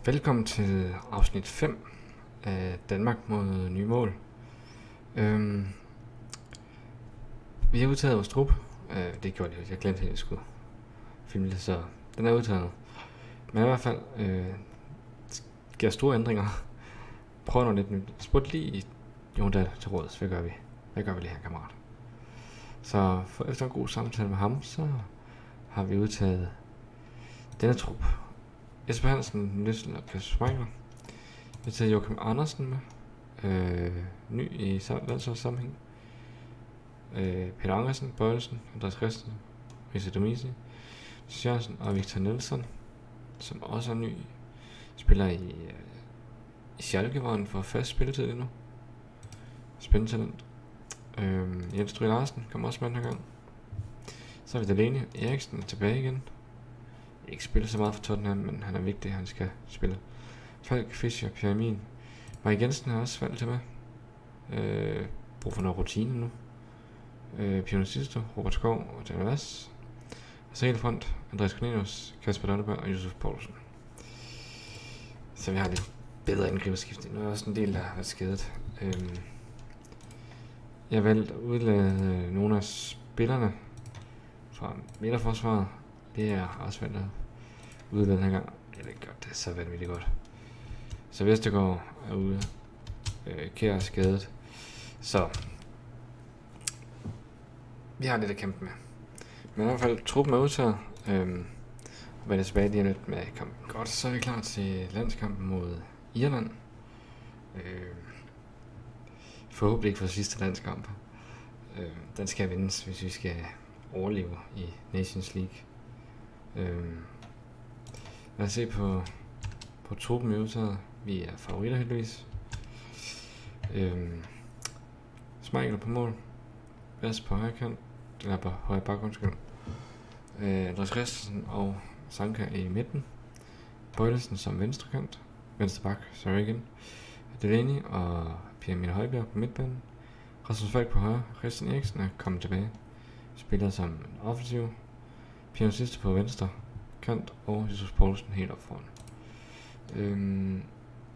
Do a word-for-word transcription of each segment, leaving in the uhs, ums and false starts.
Velkommen til afsnit fem af Danmark mod nye mål. Øhm, vi har udtaget vores trup. Øh, det gjorde jeg, jeg glemte at jeg skulle filme det, så den er udtaget. Men i hvert fald øh, sker store ændringer. Prøv noget lidt nyt. Spurgte lige Jonda til råds. Hvad gør vi? Hvad gør vi lige her, kammerat? Så for efter en god samtale med ham, så har vi udtaget denne trup. Jesper Hansen, Nyssel og Kasper Schmeichel. Vi har taget Joachim Andersen med. Øh, ny i landsholdssammenhæng. Øh, Peter Angersen, Bøjelsen, Andreas Christensen, Risa Domisi, Sørensen og Victor Nielsen, som også er ny. Spiller i, øh, i Schalke, hvor han får fast spilletid lige nu. Spændende talent. Øh, Jens Stryge Larsen kommer også med den her gang. Så har vi Delaney. Eriksen er tilbage igen. Ikke spiller så meget for Tottenham, men han er vigtig, han skal spille. Falk, Fischer, Pierre Emil. Mike Jensen har også faldet til med. Øh, brug for noget rutine nu. Øh, Pino Sisto, Robert Skov og Daniel Vass. Og så helt front, Andreas Cornelius, Kasper Donneberg og Josef Poulsen. Så vi har lidt bedre angriberskift. Nu er også en del, der har været skadet. Øh, jeg har valgt at udlade nogle af spillerne fra midterforsvaret. Det er også valgt at udlade den her gang. Ja, det gør det så vanvittigt godt. Så Vestergaard er ude. Øh, Kjær er skadet. Så vi har lidt at kæmpe med. Men i hvert fald truppen er udtaget. Øhm, og vender tilbage lige lidt med kampen. Godt, så er vi klar til landskampen mod Irland. Øh, forhåbentlig ikke for sidste landskamp. Øh, den skal vindes, hvis vi skal overleve i Nations League. Øh, lad os se på, på truppen i udtaget. Vi er favoritter heldigvis. Øh, Schmeichel på mål. Vass på højre kant. Eller på højre bak, undskyld. Øh, Andreas Christensen og Sanka i midten. Bøjelsen som venstre kant. Venstre bak, sorry igen. Delaney og Pierre Emil Højbjerg på midtbanen. Rasmus Falk på højre. Christian Eriksen er kommet tilbage. Spiller som en offensiv. Pino Sisto på venstre kant. Og Jesus Poulsen helt op foran. Øhm.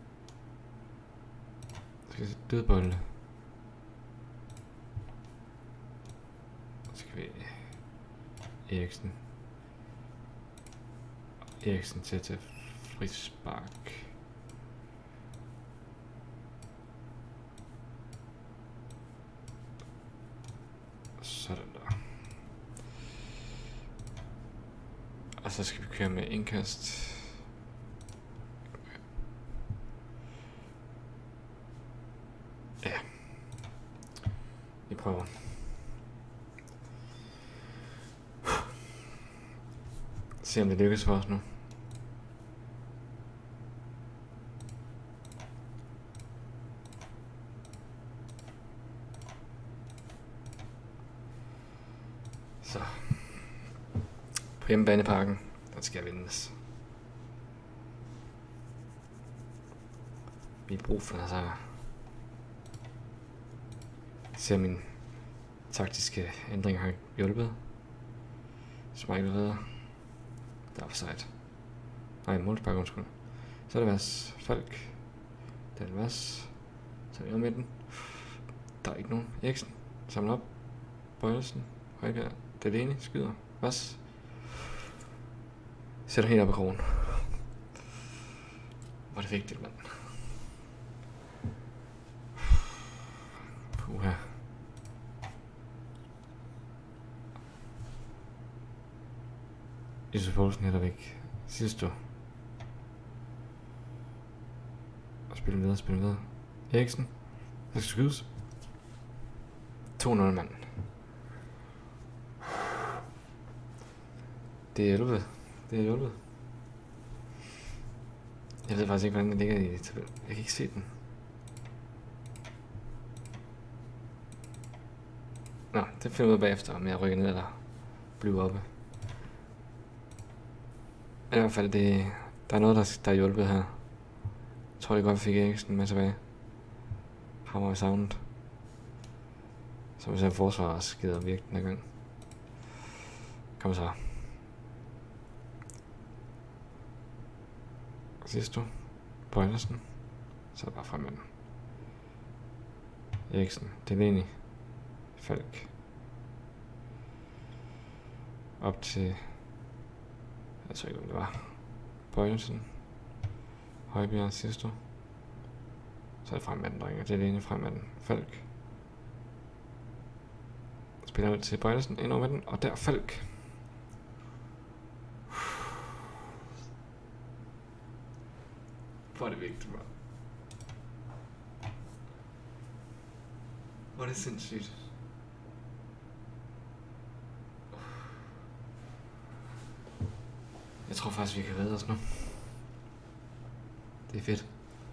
Skal vi se dødbolde. Skal vi Eriksen. Eriksen til til frispark. Sådan der. Og så skal vi køre med indkast. Ja. Vi prøver. Se om det lykkes for os nu. Så. På hjemmebaneparken, den skal vindes. Vi har brug for den sejr. Se min taktiske ændringer har hjulpet. Schmeichel redder. Der er offside. Nej, målspark, undskyld. Så er det Vass. Falk. Det er Vass. Så er vi om midten. Der er ikke nogen. Eriksen. Samler op. Bøjelsen. Højbjerg. Delaney. Skyder. Vass. Sætter helt op i krogen. Hvor er det vigtigt, mand. Puha. Josef Poulsen hætter væk. Sidste. Og spille videre, spille videre. Eriksen. Der skal skydes. to nul mand. Det er hjulpet. Det er hjulpet. Jeg ved faktisk ikke, hvordan den ligger i tabellen. Jeg kan ikke se den. Nå, det finder jeg ud af bagefter, om jeg rykker ned eller bliver oppe. I hvert fald, det, der er noget, der, der er hjulpet her. Jeg tror, det godt, vi fik Eriksen med tilbage. Ham har vi savnet. Så hvis han forsvarer også gider virke den her gang. Kom så. Sidst du. Bøjlesen. Så er det bare frem med den. Eriksen. Delaney. Falk. Op til... Jeg tror ikke, om det var. Bøjlesen. Højbjerg. Sidst du. Så er det frem med den, drenge. Delaney frem med den. Falk. Spiller ud til Bøjlesen. Ind over med den. Og der Falk. Hvor er det vigtigt, man. Hvor er det sindssygt. Jeg tror faktisk, vi kan redde os nu. Det er fedt.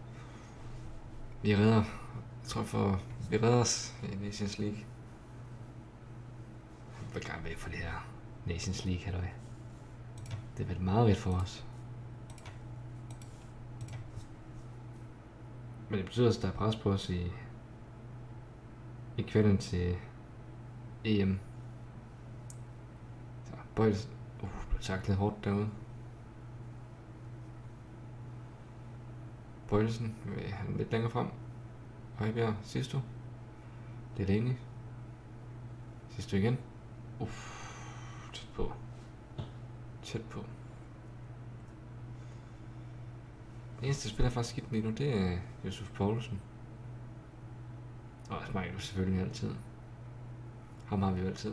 Vi redder. Jeg tror for... Vi redder os i Nations League. Jeg vil gerne væk for det her Nations League, halløj. Det er vel meget vigtigt for os. Men det betyder også, at der er pres på os i, i kvælden til E M. Så Bøjlesen. Uh, blev taklet hårdt derude. Bøjlesen vil have lidt længere frem. Højbjerg, sidst du. Delaney. Sidst du igen. Uff, tæt på. Tæt på. Den eneste, der spiller faktisk skidt lige nu, det er Josef Poulsen. Og Michael selvfølgelig altid. Ham har vi jo altid.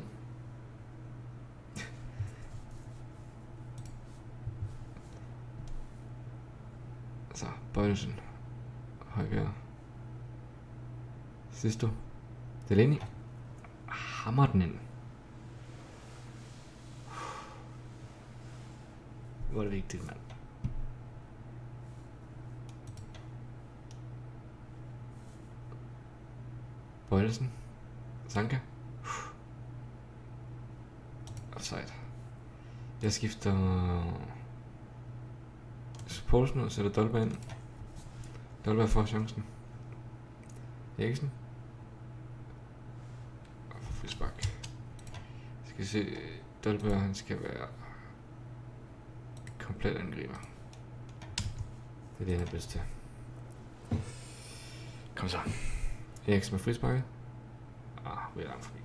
Så, Bøjlesen. Højbjerg. Sidst du. Delaney. Hammer den ind. Hvor er det vigtigt, mand. Bøjlesen. Sanka. Offside. Jeg skifter Poulsen og sætter Dolberg ind. Dolberg får chancen. Eriksen. Og får frispark. Skal vi se. Dolberg, han skal være komplet angriber. Det er det, han er bedst til. Kom så. Eriksen med frisparket. Ah, vi er langt forbi.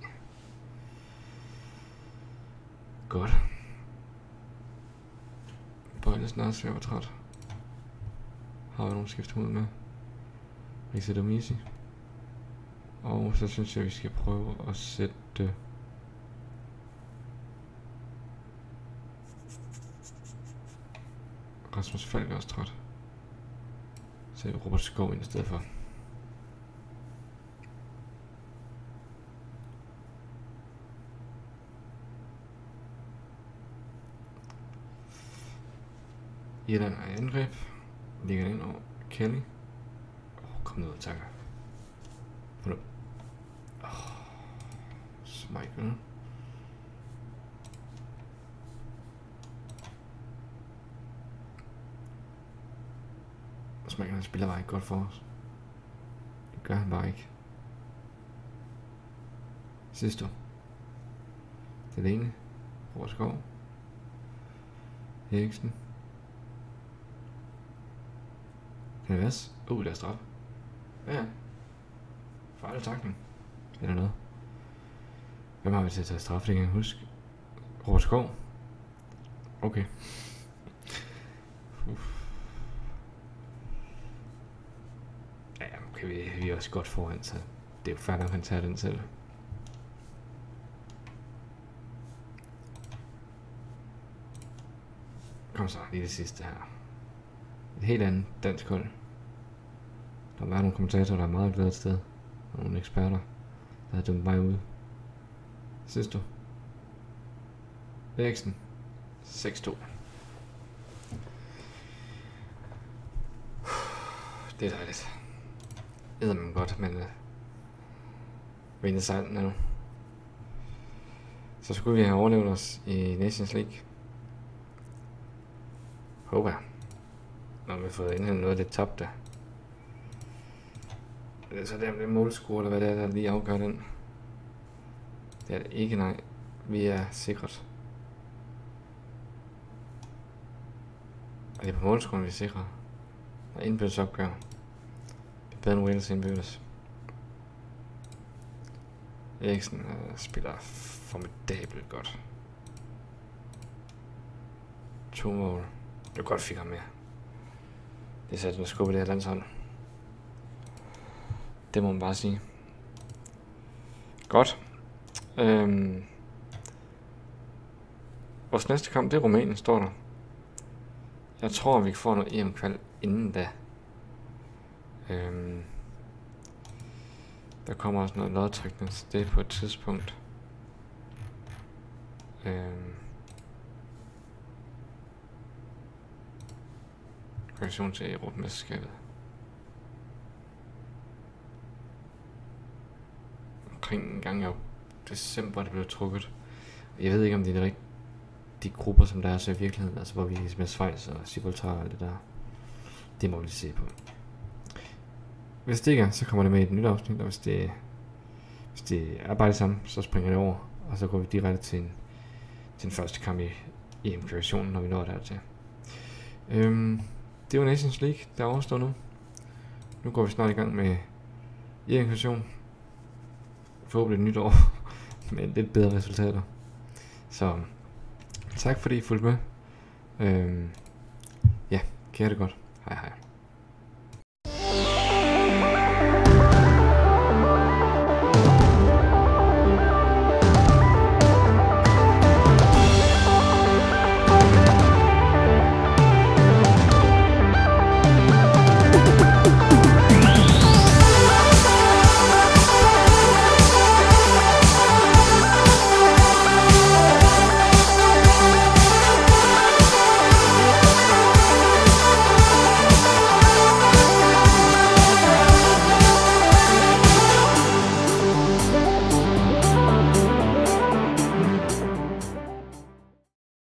Godt. Bøjlesen er også ved at være træt. Har vi nogen skifte ud med? Rikset og Misi. Og så synes jeg, vi skal prøve at sætte... Rasmus Falk er også træt. Så jeg Robert Skov ind i stedet for. Irland er i angreb. Ligger ind over Kelly. Åh, oh, kom ned og takker. Hold op. Åh, Michael. Michael, han spiller bare ikke godt for os. Det gør han bare ikke. Sidst du. Det er det ene. Robert Skov. Eriksen. Kan det være? Uh, der er straf. Ja, ja. Fejl takning. Eller noget. Hvem har vi til at tage straf? Det kan jeg huske. Robert Skov. Okay. Uff. Ja, okay, vi, vi er også godt foran, så det er jo færdigt, at han tager den selv. Kom så, lige det sidste her. Et helt andet dansk hold. Der var nogle kommentatorer, der er meget glade et sted. Og nogle eksperter, der havde dømt mig ude. Synes du? Eriksen. seks to. Det er dejligt. Det er man godt, men... Uh, vinde sejlen nu. Så skulle vi have overlevet os i Nations League. Håber jeg. Når vi har fået indhentet noget lidt tabt der. Det er så der med målscore, eller hvad det er, der lige afgør den. Det er det ikke, nej. Vi er sikret. Og det er på målscoren, vi er sikret. Og indbyrdes opgør. Bedre end Wales indbyrdes. Eriksen uh, spiller formidabelt godt. To mål. Det er godt fik ham med. Det satte en skub i det her landshold. Det må man bare sige. Godt. Øhm. Vores næste kamp, det er Rumænien, står der. Jeg tror, vi kan få noget E M-kval inden da. Øhm. Der kommer også noget lodtrækning til det på et tidspunkt. Øhm. Kvalifikation til Europamesterskabet. Omkring en gang i december det blev trukket. Jeg ved ikke om det er de, de grupper som der er så i virkeligheden, altså hvor vi med Schweiz og Gibraltar og alt det der. Det må vi lige se på. Hvis det ikke er, så kommer det med i et nyt afsnit, og hvis det, hvis det er bare det samme, så springer det over, og så går vi direkte til en, til den første kamp i E M-kvalifikationen, når vi når dertil. Øhm, det var Nations League, der overstår nu. Nu går vi snart i gang med E M-kvalifikationen. Forhåbentlig et nyt år med lidt bedre resultater. Så tak fordi I fulgte med. Øhm, ja, kan I have det godt. Hej hej.